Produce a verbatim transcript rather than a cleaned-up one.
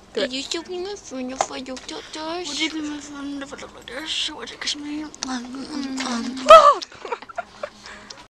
Good. You still be my friend if I looked up this? Would you be my friend if I looked like this? Would you kiss me? Um, um, um.